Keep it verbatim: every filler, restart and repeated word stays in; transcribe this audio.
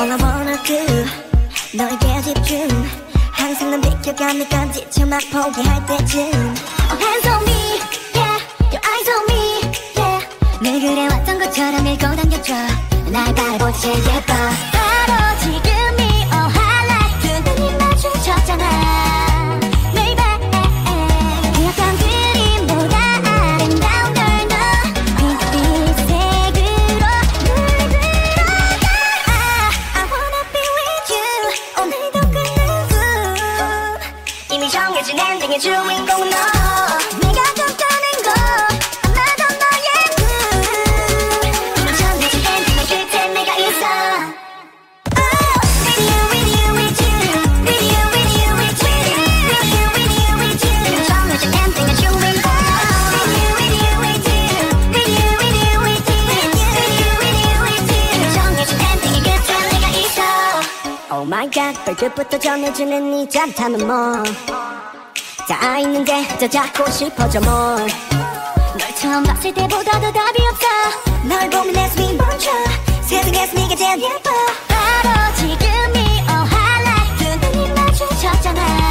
All I wanna do 너에게 집중 항상 난 비켜가니까 지쳐 막 포기할 때쯤 Oh hands on me, yeah, your eyes on me, yeah 늘 그래왔던 것처럼 밀고 당겨줘 날 바라보지 예뻐 바로 지금이 oh highlight 두 눈이 마주쳤잖아 Baby 기억한 그림보다 아름다운 걸 너 핑크빛색으로 눈을 들어가 I wanna be with you 오늘도 끝난 후 이미 정해진 엔딩의 주인공은 너 내가 걷다는 거 아마도 너의 눈 이미 정해진 엔딩의 끝에 내가 있어 Oh with you with you with you with you with you with you with you with you with you 이미 정해진 엔딩의 주인공 With you with you with you with you with you with you with you with you with you 이미 정해진 엔딩의 끝에 내가 있어 Oh my god 발끝부터 전해주는 이 짜릿함은 뭐 다 있는데 더 잡고 싶어져 more 널 처음 봤을 때보다도 답이 없어 널 보면 내 숨이 멈춰 세상에서 네가 제일 예뻐 바로 지금이 oh highlight 두 눈이 마주쳤잖아